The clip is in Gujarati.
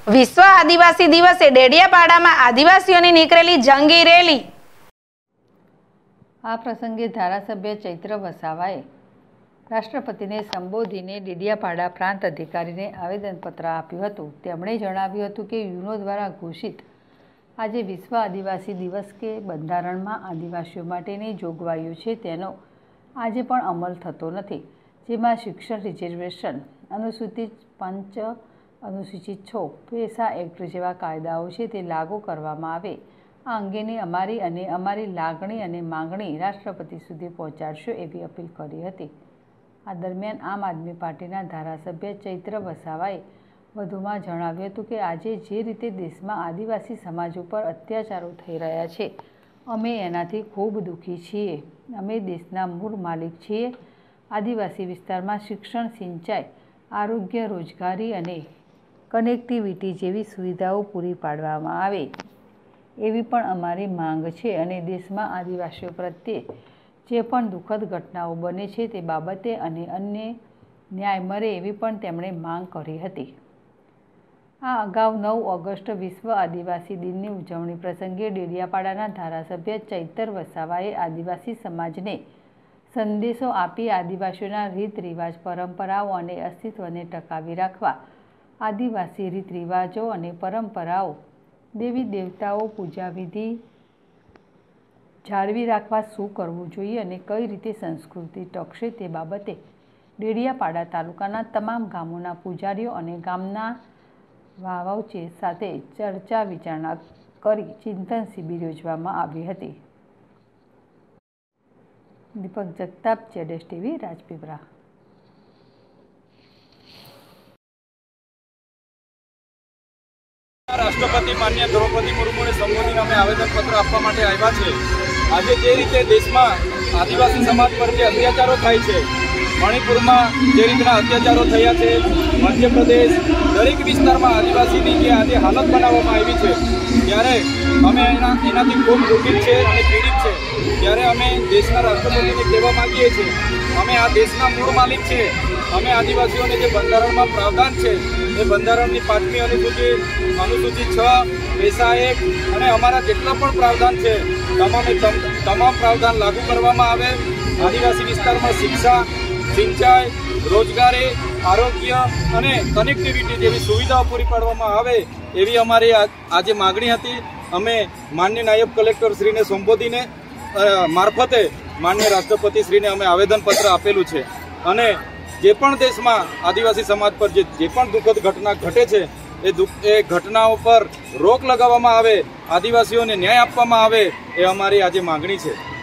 વિશ્વ આદિવાસી દિવસે ડેડિયાપાડામાં આદિવાસીઓની નીકળેલી જંગી રેલી। આ પ્રસંગે ધારાસભ્ય ચૈત્ર વસાવાએ રાષ્ટ્રપતિને સંબોધીને ડેડિયાપાડા પ્રાંત અધિકારીને આવેદનપત્ર આપ્યું હતું। તેમણે જણાવ્યું હતું કે યુનો દ્વારા ઘોષિત આજે વિશ્વ આદિવાસી દિવસ કે બંધારણમાં આદિવાસીઓ માટેની જોગવાઈઓ છે તેનો આજે પણ અમલ થતો નથી, જેમાં શિક્ષણ રિઝર્વેશન, અનુસૂચિત 5, અનુસૂચિત 6, પેસા એક્ટ જેવા કાયદાઓ છે તે લાગુ કરવામાં આવે। આ અંગેની અમારી લાગણી અને માંગણી રાષ્ટ્રપતિ સુધી પહોંચાડશો એવી અપીલ કરી હતી। આ દરમિયાન આમ આદમી પાર્ટીના ધારાસભ્ય ચૈત્ર વસાવાએ વધુમાં જણાવ્યું હતું કે આજે જે રીતે દેશમાં આદિવાસી સમાજ ઉપર અત્યાચારો થઈ રહ્યા છે, અમે એનાથી ખૂબ દુઃખી છીએ। અમે દેશના મૂળ માલિક છીએ। આદિવાસી વિસ્તારમાં શિક્ષણ, સિંચાઈ, આરોગ્ય, રોજગારી અને કનેક્ટિવિટી જેવી સુવિધાઓ પૂરી પાડવામાં આવે એવી પણ અમારી માંગ છે અને દેશમાં આદિવાસીઓ પ્રત્યે જે પણ દુઃખદ ઘટનાઓ બને છે તે બાબતે અને અન્ય ન્યાય મળે એવી પણ તેમણે માંગ કરી હતી। આ અગાઉ 9 ઓગસ્ટ વિશ્વ આદિવાસી દિનની ઉજવણી પ્રસંગે ડેડિયાપાડાના ધારાસભ્ય ચૈતર વસાવાએ આદિવાસી સમાજને સંદેશો આપી આદિવાસીઓના રીત રિવાજ, પરંપરાઓ અને અસ્તિત્વને ટકાવી રાખવા આદિવાસી રીત રિવાજો અને પરંપરાઓ, દેવી દેવતાઓ, પૂજા વિધિ જાળવી રાખવા શું કરવું જોઈએ અને કઈ રીતે સંસ્કૃતિ ટકશે તે બાબતે ડેડિયાપાડા તાલુકાના તમામ ગામોના પૂજારીઓ અને ગામના વાવોચે સાથે ચર્ચા વિચારણા કરી ચિંતન શિબિર યોજવામાં આવી હતી। દીપક જગતાપ, ZSTV, રાજપીપળા। રાષ્ટ્રપતિ માન્ય દ્રૌપદી મુર્મુને સંબોધીને અમે આવેદનપત્ર આપવા માટે આવ્યા છે। આજે જે રીતે દેશમાં આદિવાસી સમાજ પર જે અત્યાચારો થાય છે, મણિપુરમાં જે રીતના અત્યાચારો થયા છે, મધ્યપ્રદેશ, દરેક વિસ્તારમાં આદિવાસીની જે આજે હાલત બનાવવામાં આવી છે, ત્યારે અમે એનાથી ખૂબ દુઃખિત છે અને પીડિત છે। ત્યારે અમે દેશના રાષ્ટ્રપતિને કહેવા માગીએ છીએ, અમે આ દેશના મૂળ માલિક છે। અમે આદિવાસીઓને જે બંધારણમાં પ્રાવધાન છે એ બંધારણની 5મી અનુસૂચિત 6, પેસા એક્ટ અને અમારા જેટલા પણ પ્રાવધાન છે તમામ પ્રાવધાન લાગુ કરવામાં આવે। આદિવાસી વિસ્તારમાં શિક્ષા, સિંચાઈ, રોજગારી, આરોગ્ય અને કનેક્ટિવિટી જેવી સુવિધાઓ પૂરી પાડવામાં આવે એવી અમારી આજે માગણી હતી। અમે માનનીય નાયબ કલેક્ટર શ્રીને સંબોધીને મારફતે માનનીય રાષ્ટ્રપતિ શ્રીને અમે આવેદનપત્ર આપેલું છે અને જે પણ દેશમાં આદિવાસી સમાજ પર જે પણ દુઃખદ ઘટના ઘટે છે એ ઘટનાઓ પર રોક લગાવવામાં આવે, આદિવાસીઓને ન્યાય આપવામાં આવે એ અમારી આજે માગણી છે।